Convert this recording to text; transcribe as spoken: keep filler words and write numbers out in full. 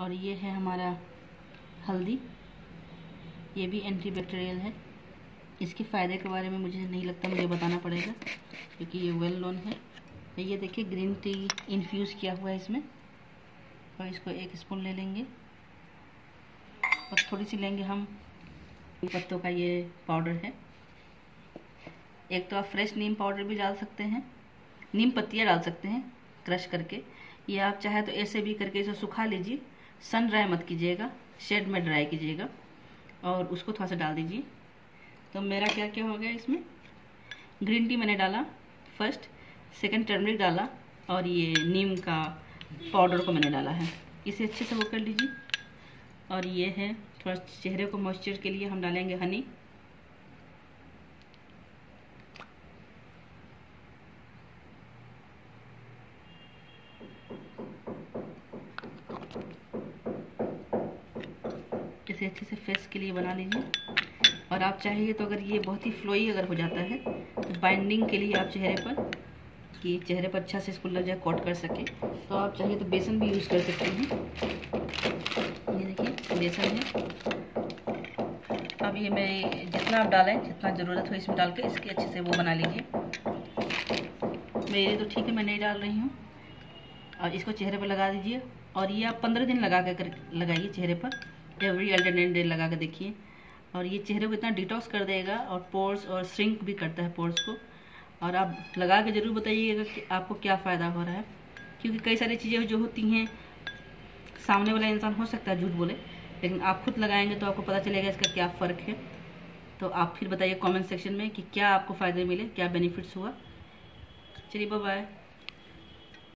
और ये है हमारा हल्दी, ये भी एंटीबैक्टीरियल है। इसके फ़ायदे के बारे में मुझे नहीं लगता मुझे बताना पड़ेगा क्योंकि ये वेल नोन है। तो ये देखिए ग्रीन टी इन्फ्यूज़ किया हुआ है इसमें, और इसको एक स्पून ले लेंगे और थोड़ी सी लेंगे हम पत्तों का ये पाउडर है। एक तो आप फ्रेश नीम पाउडर भी डाल सकते हैं, नीम पत्तियाँ डाल सकते हैं क्रश करके, या आप चाहे तो ऐसे भी करके इसे सुखा लीजिए। सन ड्राई मत कीजिएगा, शेड में ड्राई कीजिएगा और उसको थोड़ा सा डाल दीजिए। तो मेरा क्या क्या हो गया इसमें, ग्रीन टी मैंने डाला फर्स्ट, सेकंड टर्मरिक डाला और ये नीम का पाउडर को मैंने डाला है। इसे अच्छे से वो कर लीजिए। और ये है थोड़ा चेहरे को मॉइस्चर के लिए हम डालेंगे हनी। इसे अच्छे से फेस के लिए बना लीजिए। और आप चाहिए तो अगर ये बहुत ही फ्लोई अगर हो जाता है तो बाइंडिंग के लिए आप चेहरे पर, कि चेहरे पर अच्छा से इसको लग जाए, कोट कर सके, तो आप चाहिए तो बेसन भी यूज़ कर सकते हैं। ये देखिए बेसन है। अब ये मैं जितना आप डालें, जितना ज़रूरत हो इसमें डाल के इसके अच्छे से वो बना लीजिए। मेरे तो ठीक है, मैं नहीं डाल रही हूँ। और इसको चेहरे पर लगा दीजिए और ये आप पंद्रह दिन लगा कर लगाइए चेहरे पर, एवरी अल्टरनेट डे लगा कर देखिए। और ये चेहरे को इतना डिटॉक्स कर देगा और पोर्स और श्रिंक भी करता है पोर्स को। और आप लगा के ज़रूर बताइएगा कि आपको क्या फ़ायदा हो रहा है, क्योंकि कई सारी चीज़ें जो होती हैं सामने वाला इंसान हो सकता है झूठ बोले, लेकिन आप खुद लगाएंगे तो आपको पता चलेगा इसका क्या फ़र्क है। तो आप फिर बताइए कमेंट सेक्शन में कि क्या आपको फ़ायदे मिले, क्या बेनिफिट्स हुआ। चलिए बाय बाय।